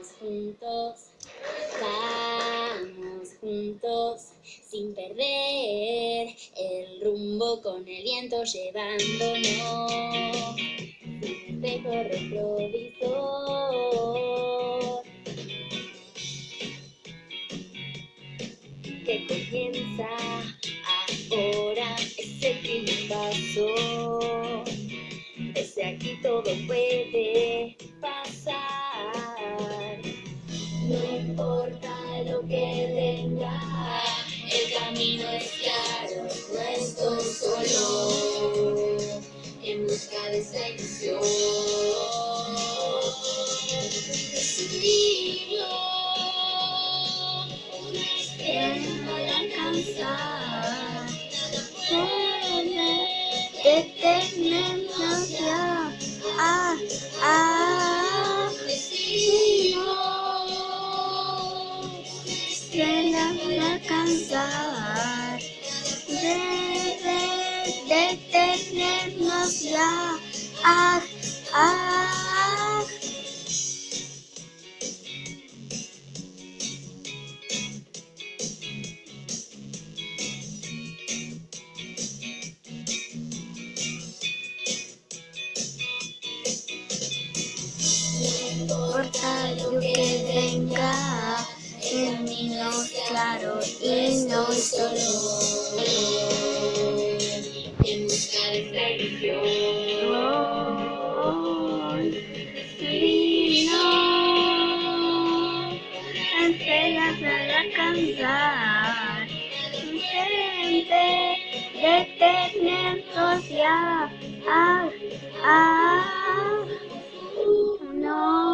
vamos juntos, sin perder el rumbo, con el viento llevándonos, sin espejo retrovisor, que comienza ahora, es el primer paso. Desde aquí todo puede pasar. No importa lo que venga, el camino es claro, no estoy solo en busca de esta ilusión. Decidilo, una estrella para alcanzar. Detenernos ya. Decidilo, estrella para alcanzar. Detenernos ya. No importa lo que venga, el camino es claro y no solo en busca de esta ilusión. Divino, estrellas para alcanzar. Detenernos ya. No.